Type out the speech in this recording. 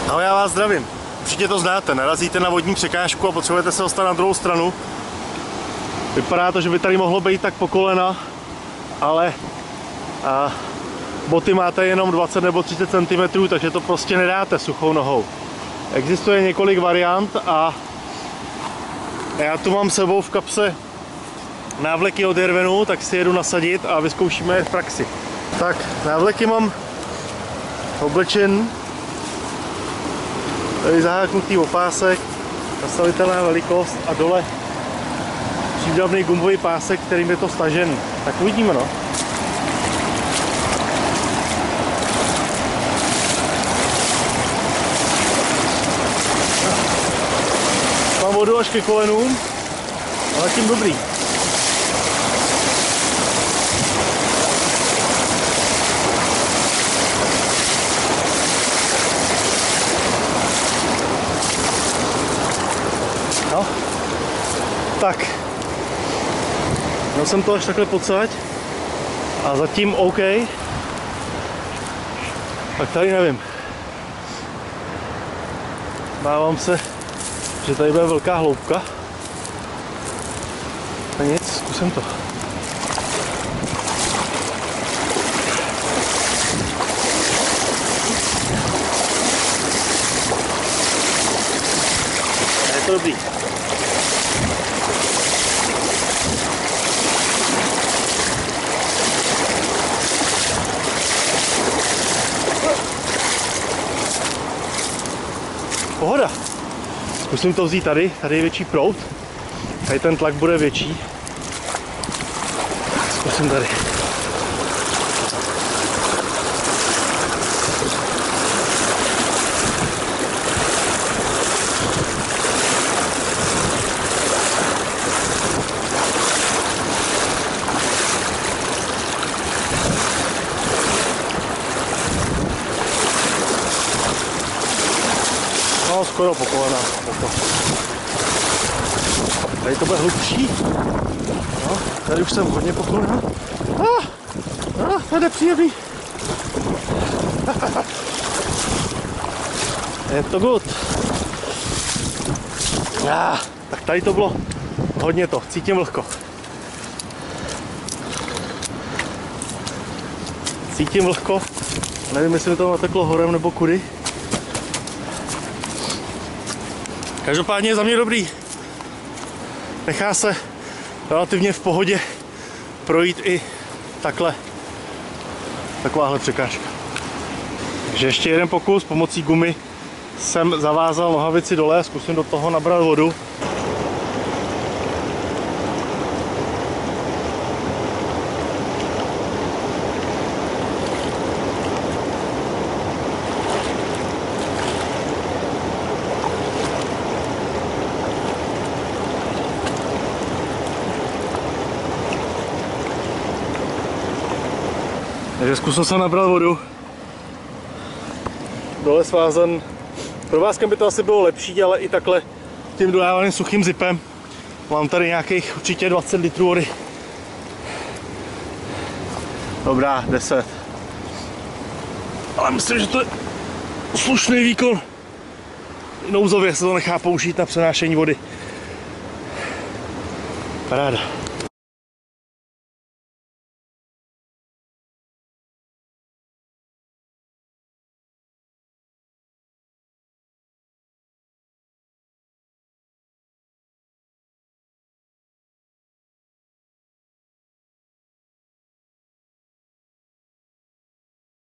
Ahoj, já vás zdravím. Určitě to znáte, narazíte na vodní překážku a potřebujete se dostat na druhou stranu. Vypadá to, že by tady mohlo být tak po kolena, ale boty máte jenom 20 nebo 30 cm, takže to prostě nedáte suchou nohou. Existuje několik variant a já tu mám sebou v kapse návleky od Jervenu, tak si jedu nasadit a vyzkoušíme je v praxi. Tak, návleky mám oblečen, tady zaháknutý opásek, nastavitelná velikost a dole přídavný gumový pásek, kterým je to stažený. Tak uvidíme, no. Mám vodu až ke kolenům, ale tím dobrý. No, tak. Měl jsem to až takhle pocať a zatím OK. Tak tady nevím. Bávám se, že tady bude velká hloubka. A nic, zkusím to. Je to dobrý. Pohoda. Zkusím to vzít tady je větší proud. Tady ten tlak bude větší. Zkusím tady. No, skoro po kolena. Tady to bude hlubší. No, tady už jsem hodně po kolena. To je nepříjemný. Je to good. Tak tady to bylo hodně to. Cítím vlhko. Cítím vlhko. Nevím, jestli mi to nateklo horem nebo kudy. Každopádně za mě dobrý. Nechá se relativně v pohodě projít i takhle. Takováhle překážka. Takže ještě jeden pokus. Pomocí gumy jsem zavázal nohavici dole a zkusím do toho nabrat vodu. Takže zkusil jsem nabrat vodu. Dole svázan. Provázkem by to asi bylo lepší, ale i takhle tím dodávaným suchým zipem. Mám tady nějakých určitě 20 litrů vody. Dobrá, 10. Ale myslím, že to je slušný výkon. Nouzově se to nechá použít na přenášení vody. Paráda.